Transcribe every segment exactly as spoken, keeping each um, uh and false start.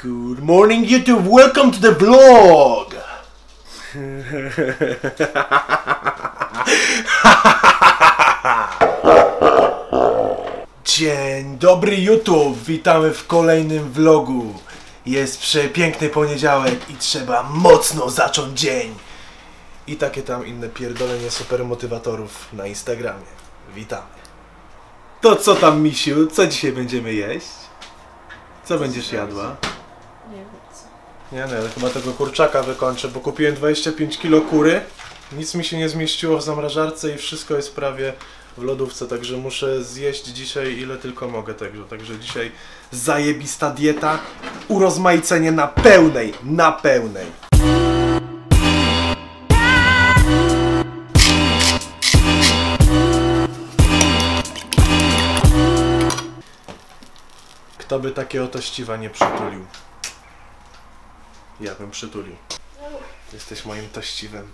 Good morning YouTube, welcome to the vlog! Dzień dobry YouTube, witamy w kolejnym vlogu. Jest przepiękny poniedziałek i trzeba mocno zacząć dzień. I takie tam inne pierdolenie supermotywatorów na Instagramie. Witamy. To co tam, misiu? Co dzisiaj będziemy jeść? Co będziesz jadła? Nie wiem co. Nie, nie, ale chyba tego kurczaka wykończę, bo kupiłem dwadzieścia pięć kilo kury. Nic mi się nie zmieściło w zamrażarce i wszystko jest prawie w lodówce, także muszę zjeść dzisiaj ile tylko mogę tego. Także dzisiaj zajebista dieta, urozmaicenie na pełnej, na pełnej. Kto by takiego tościwa nie przytulił? Ja bym przytulił. Jesteś moim tościwem.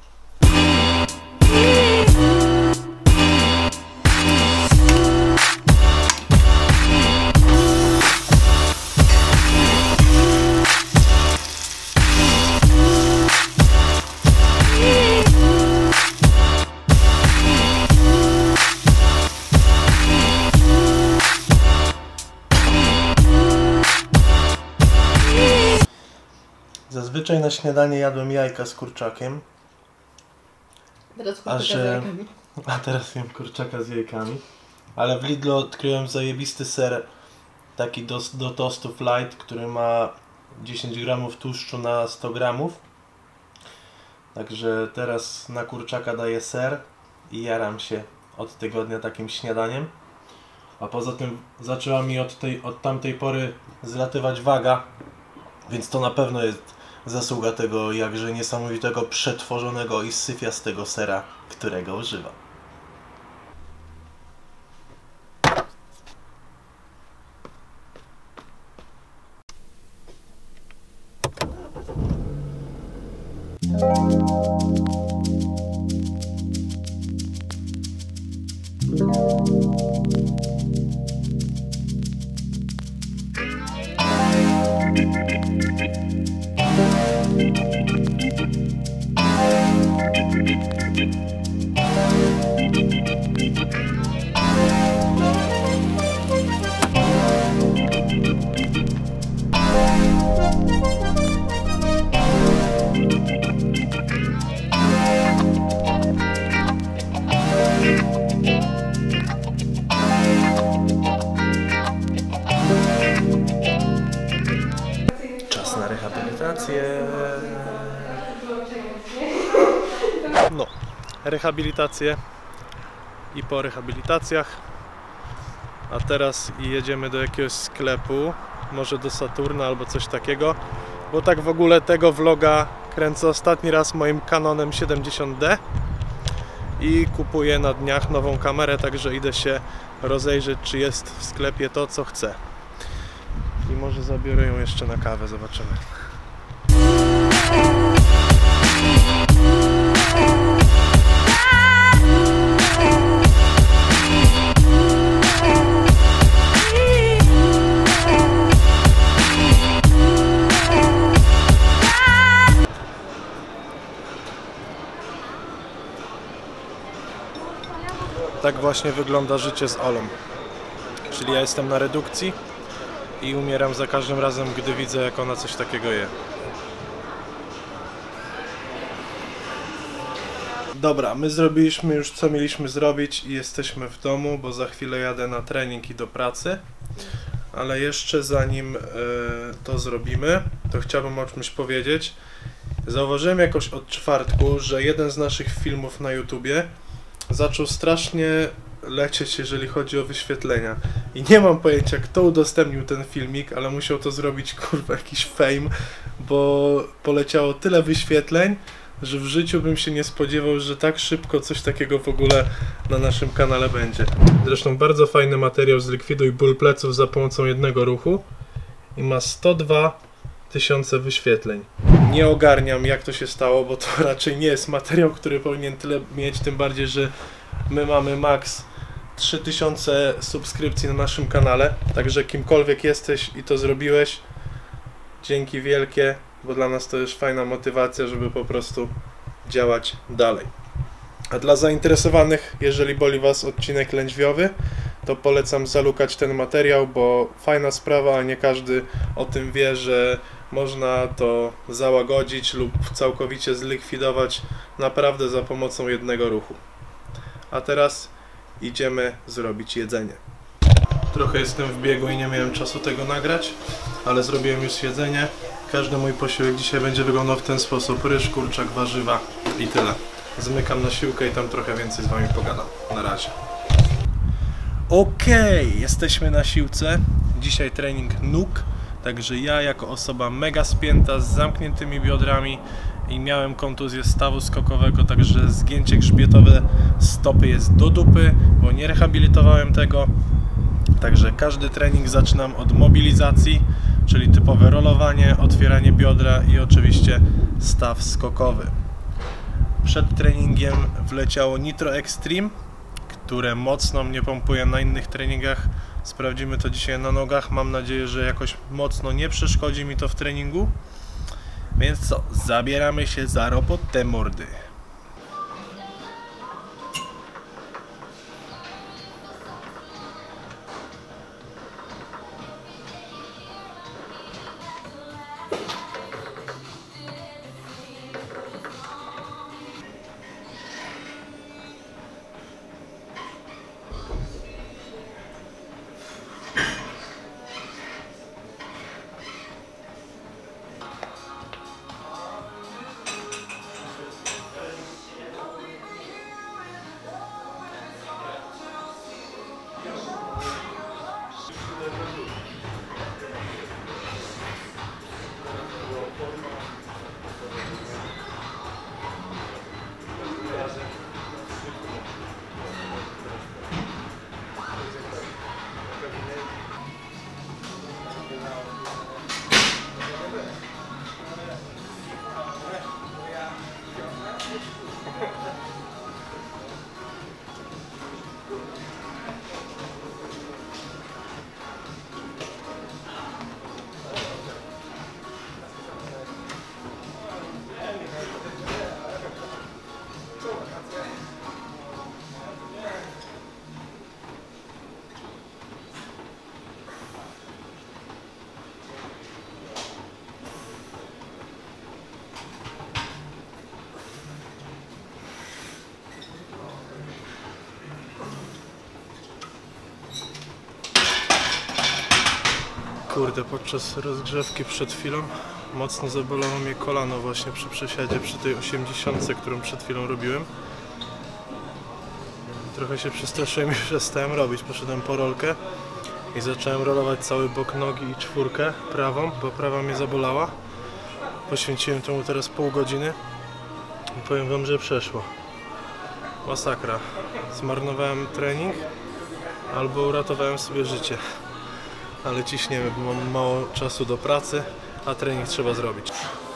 Zazwyczaj na śniadanie jadłem jajka z kurczakiem. Teraz a, kurczaka że... z jajkami. a teraz jem kurczaka z jajkami. Ale w Lidlu odkryłem zajebisty ser taki do, do tostów light, który ma dziesięć gramów tłuszczu na sto gramów. Także teraz na kurczaka daję ser i jaram się od tygodnia takim śniadaniem. A poza tym zaczęła mi od, tej, od tamtej pory zlatywać waga, więc to na pewno jest zasługa tego jakże niesamowitego przetworzonego i syfiastego sera, którego używam. Czas na rehabilitację. No, rehabilitację i po rehabilitacjach. A teraz jedziemy do jakiegoś sklepu, może do Saturna albo coś takiego, bo tak w ogóle tego vloga kręcę ostatni raz moim Canonem siedemdziesiąt D i kupuję na dniach nową kamerę, także idę się rozejrzeć, czy jest w sklepie to, co chcę. I może zabiorę ją jeszcze na kawę, zobaczymy. Tak właśnie wygląda życie z Olą. Czyli ja jestem na redukcji i umieram za każdym razem, gdy widzę, jak ona coś takiego je. Dobra, my zrobiliśmy już co mieliśmy zrobić i jesteśmy w domu, bo za chwilę jadę na trening i do pracy. Ale jeszcze zanim y, to zrobimy, to chciałbym o czymś powiedzieć. Zauważyłem jakoś od czwartku, że jeden z naszych filmów na YouTubie zaczął strasznie lecieć, jeżeli chodzi o wyświetlenia. I nie mam pojęcia, kto udostępnił ten filmik, ale musiał to zrobić, kurwa, jakiś fame, bo poleciało tyle wyświetleń, że w życiu bym się nie spodziewał, że tak szybko coś takiego w ogóle na naszym kanale będzie. Zresztą bardzo fajny materiał z Likwiduj ból pleców za pomocą jednego ruchu i ma sto dwa tysiące wyświetleń. Nie ogarniam, jak to się stało, bo to raczej nie jest materiał, który powinien tyle mieć, tym bardziej, że my mamy max trzy tysiące subskrypcji na naszym kanale, także kimkolwiek jesteś i to zrobiłeś, Dzięki wielkie, bo dla nas to jest fajna motywacja, żeby po prostu działać dalej. A dla zainteresowanych, jeżeli boli Was odcinek lędźwiowy, to polecam zalukać ten materiał, bo fajna sprawa, a nie każdy o tym wie, że można to załagodzić lub całkowicie zlikwidować naprawdę za pomocą jednego ruchu. A teraz idziemy zrobić jedzenie. Trochę jestem w biegu i nie miałem czasu tego nagrać, ale zrobiłem już jedzenie. Każdy mój posiłek dzisiaj będzie wyglądał w ten sposób: ryż, kurczak, warzywa i tyle. Zmykam na siłkę i tam trochę więcej z Wami pogadam. Na razie. Okej, okay, jesteśmy na siłce. Dzisiaj trening nóg, także ja jako osoba mega spięta, z zamkniętymi biodrami i miałem kontuzję stawu skokowego, także zgięcie grzbietowe stopy jest do dupy, bo nie rehabilitowałem tego. Także każdy trening zaczynam od mobilizacji, czyli typowe rolowanie, otwieranie biodra i oczywiście staw skokowy. Przed treningiem wleciało Nitro Extreme, które mocno mnie pompuje na innych treningach. Sprawdzimy to dzisiaj na nogach. Mam nadzieję, że jakoś mocno nie przeszkodzi mi to w treningu. Więc co, zabieramy się za robotę, mordy. Kurde, podczas rozgrzewki przed chwilą mocno zabolało mnie kolano właśnie przy przesiadzie, przy tej osiemdziesiątce, którą przed chwilą robiłem. Trochę się przestraszyłem i przestałem robić. Poszedłem po rolkę i zacząłem rolować cały bok nogi i czwórkę prawą, bo prawa mnie zabolała. Poświęciłem temu teraz pół godziny i powiem Wam, że przeszło. Masakra. Zmarnowałem trening albo uratowałem sobie życie. Ale ciśniemy, bo mam mało czasu do pracy, a trening trzeba zrobić.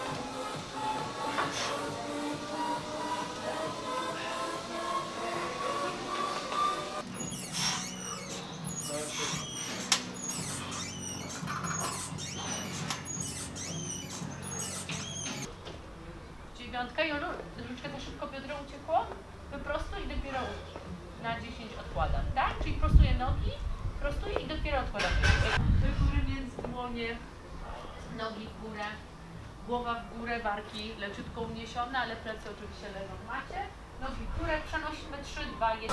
Dziewiątka i różdżkę też szybko biodro uciekło. Wyprostuj i dopiero na dziesięć odkładam, tak? Czyli prostuję nogi, prostuję i dopiero odkładam. Do góry między dłonie, nogi w górę, głowa w górę, barki leciutko uniesione, ale plecy oczywiście leżą w macie. Nogi w górę, przenosimy trzy, dwa, jeden.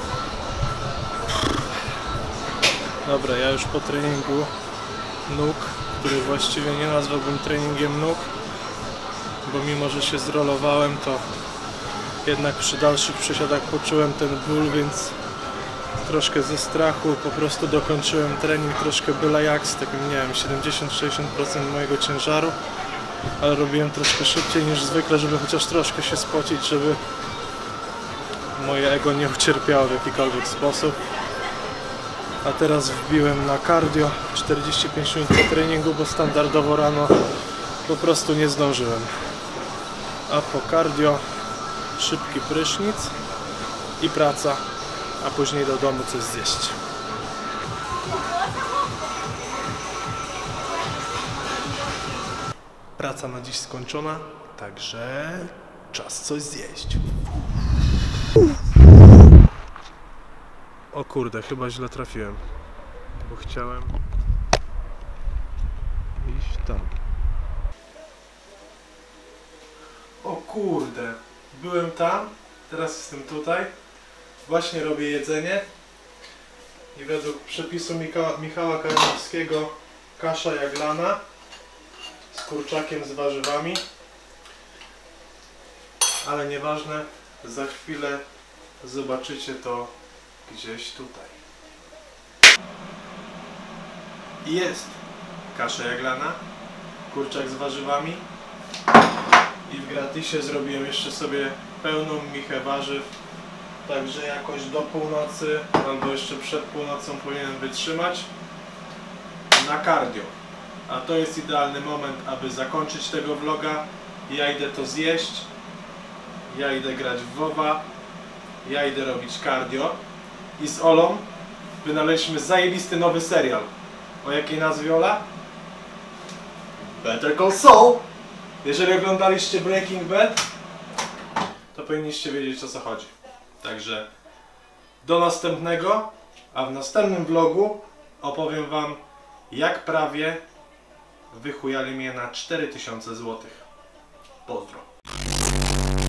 Dobra, ja już po treningu nóg, który właściwie nie nazwałbym treningiem nóg, bo mimo, że się zrolowałem, to jednak przy dalszych przysiadach poczułem ten ból, więc troszkę ze strachu po prostu dokończyłem trening troszkę byle jak, z takim, nie wiem, siedemdziesiąt do sześćdziesięciu procent mojego ciężaru, ale robiłem troszkę szybciej niż zwykle, żeby chociaż troszkę się spocić, żeby moje ego nie ucierpiało w jakikolwiek sposób. A teraz wbiłem na cardio czterdzieści pięć minut po treningu, bo standardowo rano po prostu nie zdążyłem. A po cardio szybki prysznic i praca, a później do domu coś zjeść. praca na dziś skończona, także czas coś zjeść. O kurde, chyba źle trafiłem, bo chciałem iść tam. O kurde, byłem tam, teraz jestem tutaj, właśnie robię jedzenie i według przepisu Mika Michała Kalinowskiego kasza jaglana z kurczakiem z warzywami, ale nieważne, za chwilę zobaczycie to gdzieś tutaj. I jest kasza jaglana, kurczak z warzywami i w gratisie zrobiłem jeszcze sobie pełną michę warzyw, także jakoś do północy albo jeszcze przed północą powinienem wytrzymać na cardio. A to jest idealny moment, aby zakończyć tego vloga. Ja idę to zjeść, ja idę grać w WoWa, ja idę robić cardio i z Olą wynaleźliśmy zajebisty nowy serial. O jakiej nazwie, Ola? Better Call Saul! Jeżeli oglądaliście Breaking Bad, to powinniście wiedzieć, o co chodzi. Także do następnego, a w następnym vlogu opowiem wam, jak prawie wychujali mnie na cztery tysiące złotych. Pozdro.